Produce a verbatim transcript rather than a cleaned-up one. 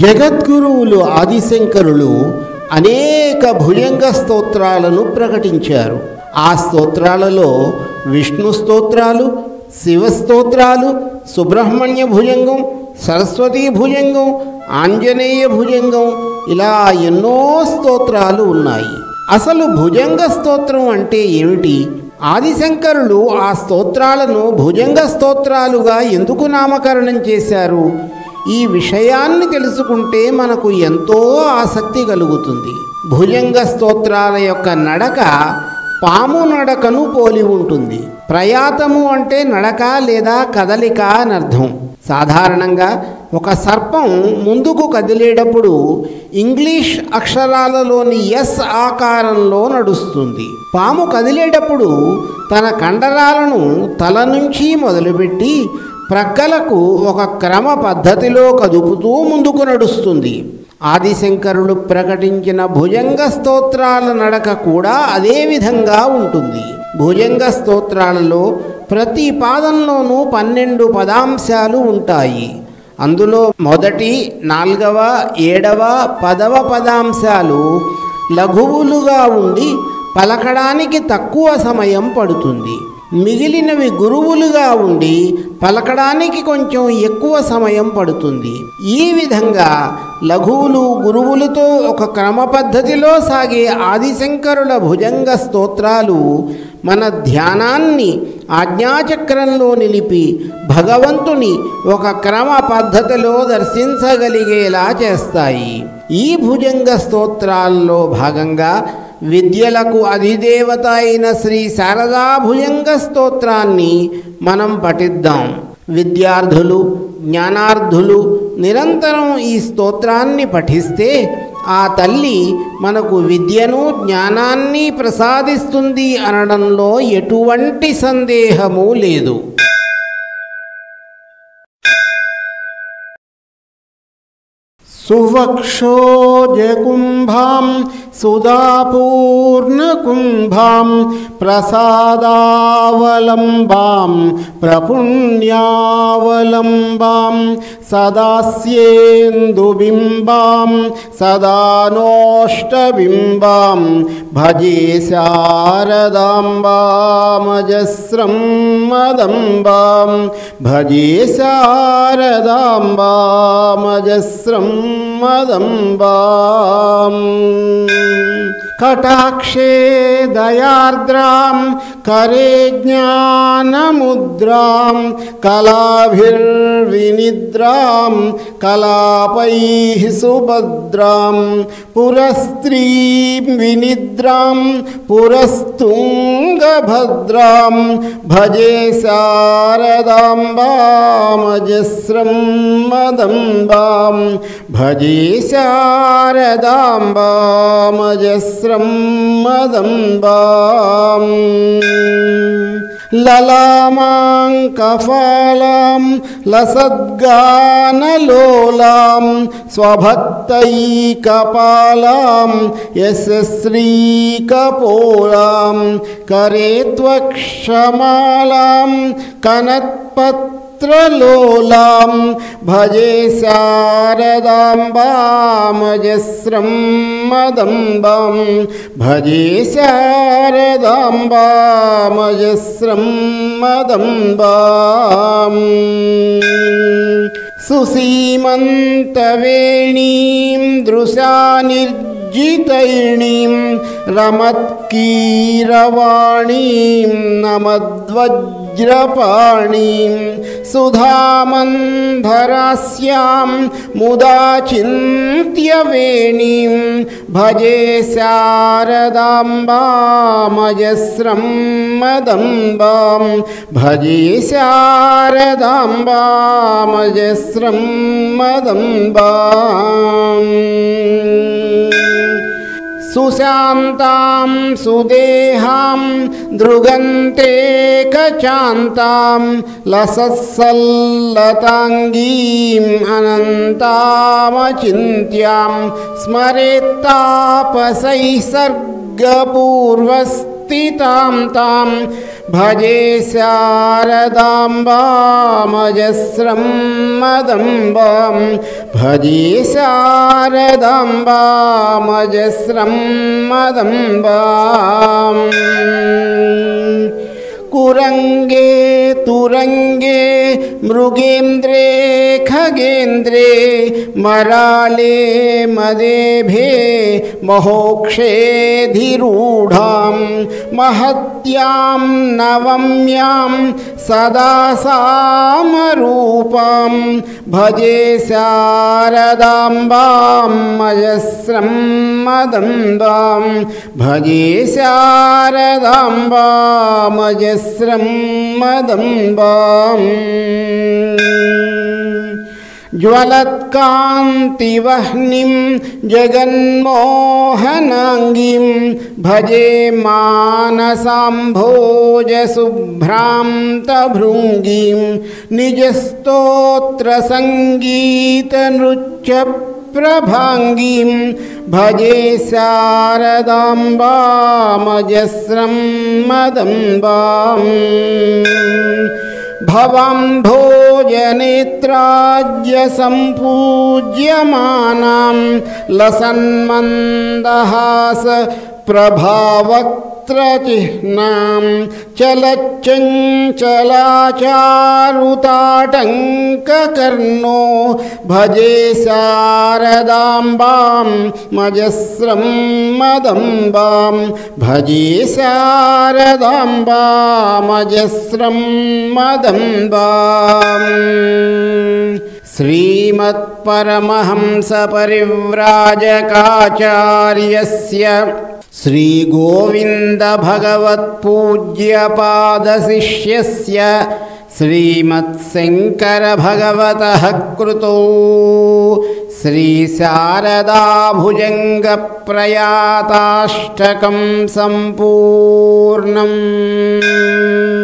జగద్గురువులు ఆదిశంకరులు అనేక భుజంగ స్తోత్రాలను ప్రకటించారు. ఆ స్తోత్రాలలో విష్ణు స్తోత్రాలు, శివ స్తోత్రాలు, సుబ్రహ్మణ్య భుజంగం, సరస్వతీ భుజంగం, ఆంజనేయ భుజంగం, ఇలా ఎన్నో స్తోత్రాలు ఉన్నాయి. అసలు భుజంగ స్తోత్రం అంటే ఏమిటి? ఆదిశంకరులు ఆ స్తోత్రాలను భుజంగ స్తోత్రాలుగా ఎందుకు నామకరణం చేశారు? ఈ విషయాన్ని తెలుసుకుంటే మనకు ఎంతో ఆసక్తి కలుగుతుంది. భుజంగ స్తోత్రాల యొక్క నడక పాము నడకను పోలి ఉంటుంది. ప్రయాతము అంటే నడక లేదా కదలిక అని అర్థం. సాధారణంగా ఒక సర్పం ముందుకు కదిలేటప్పుడు ఇంగ్లీష్ అక్షరాలలోని ఎస్ ఆకారంలో నడుస్తుంది. పాము కదిలేటప్పుడు తన కండరాలను తల నుంచి మొదలుపెట్టి ప్రక్కలకు ఒక క్రమ పద్ధతిలో కదుపుతూ ముందుకు నడుస్తుంది. ఆదిశంకరులు ప్రకటించిన భుజంగ స్తోత్రాల నడక కూడా అదే విధంగా ఉంటుంది. భుజంగ స్తోత్రాలలో ప్రతి పాదంలోనూ పన్నెండు పదాంశాలు ఉంటాయి. అందులో మొదటి, నాలుగవ, ఏడవ, పదవ పదాంశాలు లఘువులుగా ఉండి పలకడానికి తక్కువ సమయం పడుతుంది. మిగిలినవి గురువులుగా ఉండి పలకడానికి కొంచెం ఎక్కువ సమయం పడుతుంది. ఈ విధంగా లఘువులు గురువులతో ఒక క్రమ పద్ధతిలో సాగే ఆదిశంకరుల భుజంగ స్తోత్రాలు మన ధ్యానాన్ని ఆజ్ఞాచక్రంలో నిలిపి భగవంతుని ఒక క్రమ పద్ధతిలో దర్శించగలిగేలా చేస్తాయి. ఈ భుజంగ స్తోత్రాల్లో భాగంగా విద్యలకు అధిదేవత అయిన శ్రీ శారదా భుజంగ స్తోత్రాన్ని మనం పఠిద్దాం. విద్యార్థులు, జ్ఞానార్థులు నిరంతరం ఈ స్తోత్రాన్ని పఠిస్తే ఆ తల్లి మనకు విద్యను, జ్ఞానాన్ని ప్రసాదిస్తుంది అనడంలో ఎటువంటి సందేహము లేదు. సువక్షోజకుంభాం సుధాపూర్ణకుంభాం ప్రసాదావలంబాం ప్రపుణ్యావలంబాం సదాస్యేందుబింబాం సదానోష్టబింబాం భజే శారదాంబామజస్రం మదంబాం భజే శారదాంబామజస్రం మదంబాం కటాక్షే దయార్ద్రాం కరే జ్ఞానముద్రాం కళాభిర్వినిద్రాం కళాపైః సుభద్రాం పురస్త్రీం వినిద్రాం పురస్తుంగభద్రాం భజే శారదాంబామజస్రం మదంబాం భజే శారదాంబామజస్రం మదంబాం లలామాం కఫాలాం లసద్గానలోలాం స్వభక్తైకపాలాం యశశ్రీకపోలాం కరే త్వక్షమాలాం కనత్పత్రలోలాం భజే శారదాంబామజస్రం మదంబాం భజే శారదాంబామజస్రం మదంబాం సుసీమంతవేణీం దృశానిర్జితైణీం రమత్కీరవాణీం నమద్వజ్రపాణీం సుధామంధరాస్యాం ముదా చింత్యవేణీం భజే శారదాంబామజస్రం మదంబాం భజే శారదాంబామజస్రం మదంబాం సుశాంతాం సుదేహాం దృగంతే కచాంతాం లసత్సల్లతాంగీం అనంతామచింత్యాం స్మరేత్తాపసైః సర్గపూర్వస్ స్థితాం తాం भजे शारदाम्बामजस्रं मदम्बां भजे शारदाम्बामजस्रं मदम्बाम् कुरंगे तुरंगे मृगेन्द्रे खगेन्द्रे मराले मदेभे महोक्षेधिरूढां महत्यां नवम्यां सदा सामरूपां भजे शारदाम्बां अजस्रं मदम्बां भजे शारदाम्बामजस्रं मदम्बाम् ज्वलत्कान्तिवह्निं जगन्मोहनाङ्गीं भजे मानसाम्भोजशुभ्रान्तभृङ्गीं निजस्तोत्रसङ्गीतनृत्यप्रभाङ्गीं भजे शारदाम्बामजस्रं मदम्बाम् भवां भोजनेत्राज्य सम्पूज्यमानां लसन्मन्दहास प्रभावक्त्रचिह्नां चलच्चञ्चलाचारुताटङ्ककर्णो भजे शारदाम्बां मजस्रं मदम्बां भजे शारदाम्बामजस्रं मदम्बाम् श्रीमत्परमहंसपरिव्राजकाचार्यस्य श्रीगोविन्दभगवत्पूज्यपादशिष्यस्य श्रीमत्शङ्करभगवतः कृतो श्रीशारदाभुजङ्गप्रयाताष्टकं सम्पूर्णम्।